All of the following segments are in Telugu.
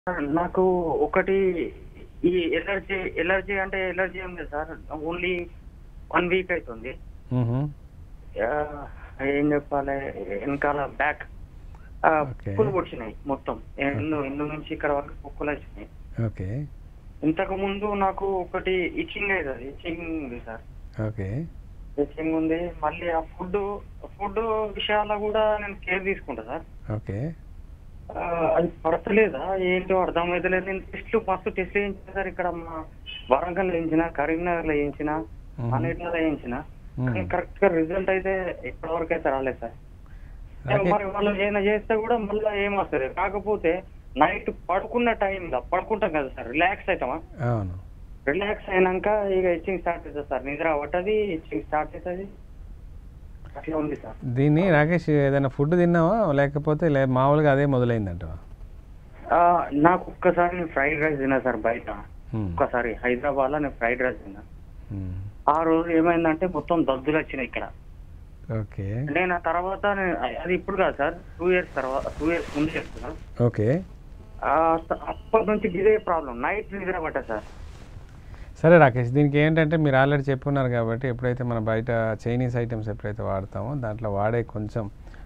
నాకు ఒకటి ఈ ఎలర్జీ అంటే ఎలర్జీ ఏం లేదు సార్. ఓన్లీ 1 వీక్ అయితుంది. హుహు. ఏం చెప్పాలి, వెనకాల బ్యాక్ ఓకే. పొక్కులు పొడిచినాయి మొత్తం. ఎన్ను నుంచి ఇక్కడ వరకు పొక్కులొచ్చినాయి. ఓకే. ఇంతకు ముందు నాకు ఒకటి ఇచ్చింగ్ అయితది. ఇచ్చింగ్ ఉంది సార్. ఓకే. ఇచ్చింగ్ ఉంది. మళ్ళీ ఆ ఫుడ్ విషయాల్లో కూడా నేను కేర్ తీసుకుంటా సార్. ఓకే. అది పడతలేదా ఏంటో అర్థమైతలేదు. నేను మస్తు టెస్ట్లు చేయించిన సార్. ఇక్కడ మా వరంగల్ వేయించిన, కరీంనగర్ లో వేయించిన, అన్నిట్లో వేయించిన. కానీ కరెక్ట్ గా రిజల్ట్ అయితే ఇప్పటి వరకు అయితే రాలేదు సార్. మరి వాళ్ళు ఏమైనా చేస్తే కూడా మళ్ళీ ఏమొస్తుంది. కాకపోతే నైట్ పడుకున్న టైంలో పడుకుంటాం కదా సార్, రిలాక్స్ అవుతామా? అవును. రిలాక్స్ అయినాక ఇక ఇచ్చింగ్ స్టార్ట్ అవుతుంది సార్. నిద్ర పట్టది, ఇచ్చింగ్ స్టార్ట్ అవుతుంది. అట్లా ఉంది సార్. దీన్ని రాకేష్ ఏదైనా ఫుడ్ తిన్నావా లేకపోతే మామూలుగా అదే మొదలైందంటవా? నాకు ఒక్కసారి నేను ఫ్రైడ్ రైస్ తిన్నా సార్ బయట. ఒక్కసారి హైదరాబాద్ లో నేను ఫ్రైడ్ రైస్ తిన్నా. ఆ రోజు ఏమైందంటే మొత్తం దద్దులు వచ్చినాయి ఇక్కడ. ఓకే. నేను ఆ తర్వాత అది ఇప్పుడు కాదు సార్, 2 ఇయర్స్ తర్వాత, 2 ఇయర్స్ ముందు చెప్తున్నా. ఓకే. అప్పటి నుంచి ఇదే ప్రాబ్లం, నైట్ నిద్ర పట్టదు సార్. సరే రాకేష్, దీనికి ఏంటంటే మీరు ఆల్రెడీ చెప్పున్నారు కాబట్టి ఎప్పుడైతే మన బయట చైనీస్ ఐటమ్స్ ఎప్పుడైతే వాడతామో దాంట్లో వాడే కొంచెం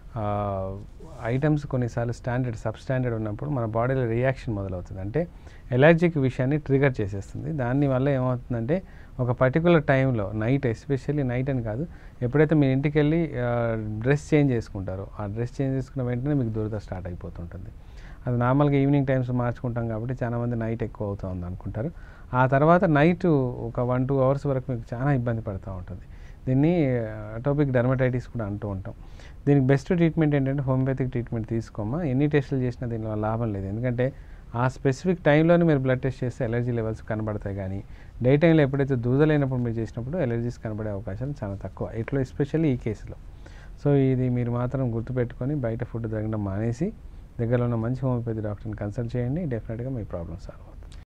ఐటమ్స్ కొన్నిసార్లు సబ్ స్టాండర్డ్ ఉన్నప్పుడు మన బాడీలో రియాక్షన్ మొదలవుతుంది. అంటే ఎలర్జిక్ విషయాన్ని ట్రిగర్ చేసేస్తుంది. దానివల్ల ఏమవుతుందంటే ఒక పర్టికులర్ టైంలో నైట్, ఎస్పెషల్లీ నైట్ అని కాదు, ఎప్పుడైతే మీరు ఇంటికి వెళ్ళి డ్రెస్ చేంజ్ చేసుకుంటారో ఆ డ్రెస్ చేంజ్ చేసుకున్న వెంటనే మీకు దురద స్టార్ట్ అయిపోతుంటుంది. అది నార్మల్గా ఈవినింగ్ టైమ్స్ మార్చుకుంటాం కాబట్టి చాలామంది నైట్ ఎక్కువ అవుతుంది అనుకుంటారు. ఆ తర్వాత నైట్ ఒక 1-2 అవర్స్ వరకు మీకు చాలా ఇబ్బంది పడుతూ ఉంటుంది. దీన్ని అటోపిక్ డర్మటైటిస్ కూడా అంటూ ఉంటాం. దీనికి బెస్ట్ ట్రీట్మెంట్ ఏంటంటే హోమియోపతిక్ ట్రీట్మెంట్ తీసుకోమా. ఎన్ని టెస్టులు చేసినా దీనివల్ల లాభం లేదు. ఎందుకంటే ఆ స్పెసిఫిక్ టైంలోనే మీరు బ్లడ్ టెస్ట్ చేస్తే ఎలర్జీ లెవెల్స్ కనబడతాయి. కానీ డే టైంలో ఎప్పుడైతే దూదలైనప్పుడు మీరు చేసినప్పుడు ఎలర్జీస్ కనబడే అవకాశాలు చాలా తక్కువ, ఇట్లా ఎస్పెషల్లీ ఈ కేసులో. సో ఇది మీరు మాత్రం గుర్తుపెట్టుకొని బయట ఫుడ్ తగ్గడం మానేసి దగ్గరలో ఉన్న మంచి హోమియోపతి డాక్టర్ని కన్సల్ట్ చేయండి. డెఫినెట్గా మీ ప్రాబ్లమ్ సాల్వ్ అవుతుంది.